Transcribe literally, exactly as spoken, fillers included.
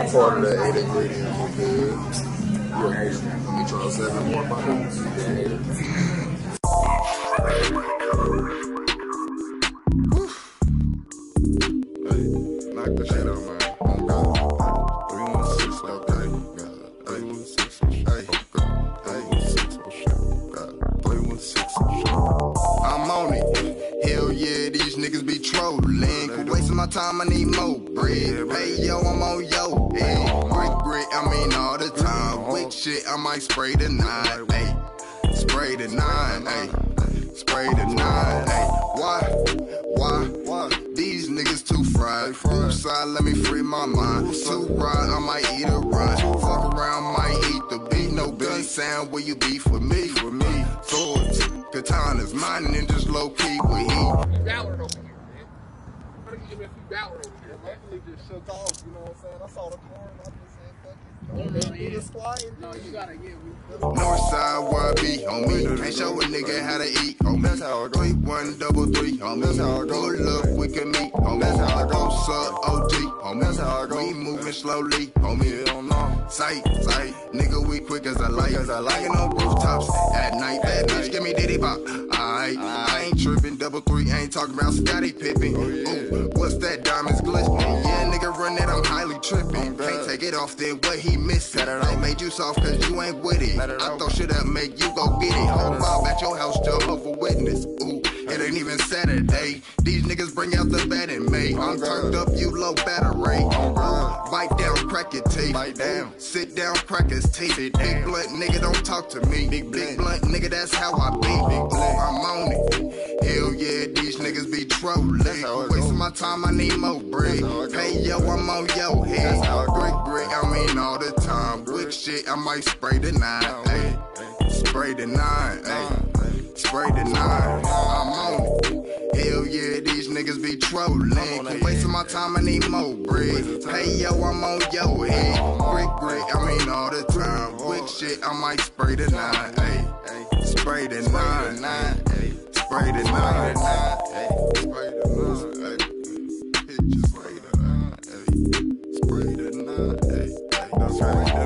that part of the eight ingredients was good. You're a hater. Let me try seven more bottles. You're a hater. Hey, knock the shit out, man. Oh, God. three one six, okay. three one six, hey. three one six, oh, shit. three one six, oh, shit. I'm on it. Hell yeah, these niggas be trolling. Quit wasting my time, I need more bread. Hey, yo, I'm on yo. Hey, brick, brick, I mean all the time. Wick shit, I might spray the nine. Hey, spray the nine. Hey, spray the nine. Hey, why? Why? Why? These niggas too fried. Food side, let me free my mind. Too ride, I might eat a ride. Fuck around, might eat the beat. No gun sound, where you be for me? For me, swords, katanas, mine and just low key with heat. Ballard over here, man. How do you give me a few Ballard over here, man? Luckily just shook off, you know what I'm saying? I saw the corn, I just said, fuck it. No, no, Do yeah. the squat. No, you gotta get me. North side where I be, homie. Can't show a nigga how to eat, homie. That's how I go. Three, one, double three, homie. That's how I go. Pull up, we can meet, homie. That's how I go. Sub O G, homie. That's how I go. We moving slowly, homie. You don't know. Sight, sight. Nigga, we quick as I like. As I like. On rooftops at night. Bad bitch, give me diddy bop. Alright, I ain't tripping. Double three, ain't talking about Scotty Pippen. Ooh, what's that? Diamonds glistening. Yeah, nigga, run that, I'm highly tripping. Can't take it off, then what he missing? They made you soft cause you ain't with it. I throw shit up, make you go get it. Whole mob at your house, Jehovah Witness. Ooh, it ain't even Saturday. These niggas bring out the bad in me. I'm turned up, you low battery. Bite down, crack your teeth. Bite down, sit down, crack his teeth. Big blunt, nigga, don't talk to me. Big blunt, nigga, that's how I be. I'm on it. Hell yeah, these niggas be trolling. Wasting my time, I need more bread. Hey yo, I'm on yo head. Brick, brick, I mean all the time. Brick shit, I might spray the nine. Ay, spray the nine. Ay, spray the nine. I'm on it. Hell yeah, these niggas be trolling. Quit wasting my time, I need more bread. Hey yo, I'm on yo head. Brick, brick, I mean all the time. Brick shit, I might spray the nine. Ay, spray the nine. Spray the nine. Spray the nine. Hit you, spray the nine. Spray the nine. Spray the nine.